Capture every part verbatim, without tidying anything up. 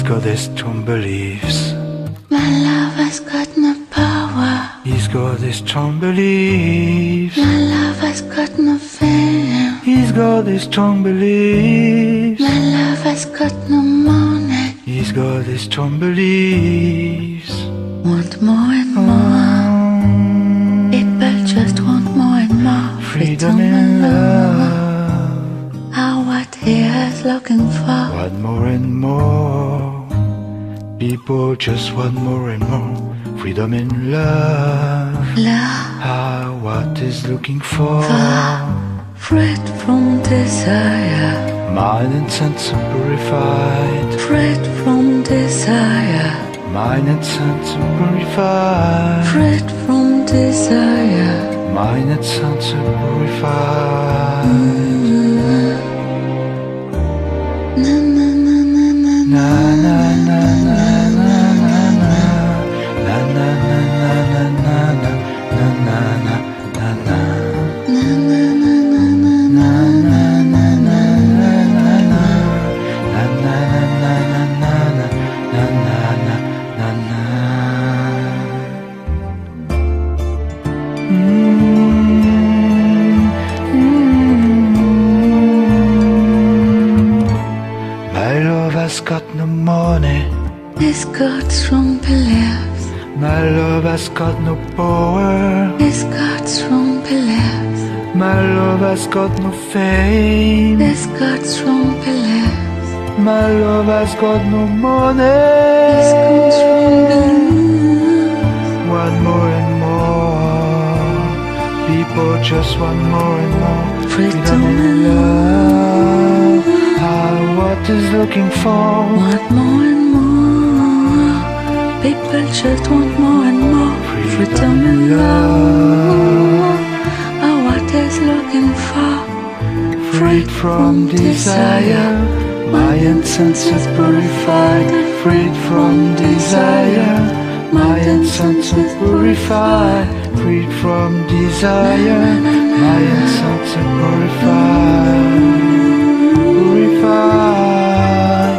got his strong beliefs. My love has got no power. He's got his strong beliefs. My love has got no fame. He's got his strong beliefs. My love has got no money. He's got his strong beliefs. Want more and more. People just want more and more. Freedom and love. Are what he is looking for. Want more and more. People just want more and more. Freedom and love. Love. Ah, what is looking for? Freed from desire. Mind and sense are purified. Freed from desire. Mind and sense are purified. Freed from desire. Mind and sense are purified. Mm-hmm. Na na na na na Na na na na na na na. Na na na na na na na. Na na na na na. na na na na na. Na na na na na na na. Na na na na na na. Na na na na na. My love has got no money. He's got strong beliefs. My love has got no power. He's got strong beliefs. My love has got no fame. He's got strong beliefs. My love has got no money. He's got strong beliefs. Want more and more. People just want more and more. Freedom and love. Ah, what is looking for? Want more and more. People just want more and more. Freedom and love. Are what is looking for. Freed from desire. Mind senses purified. Freed from desire. Mind senses purified. Freed from desire. Mind senses purified. Purified.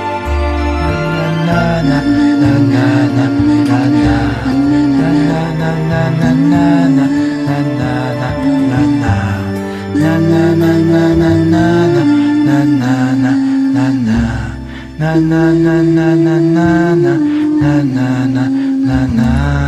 Na na na na na na na na na na na na na na na na na na. Na na na na na na na na na na na na. Na na na na na na na na na na na.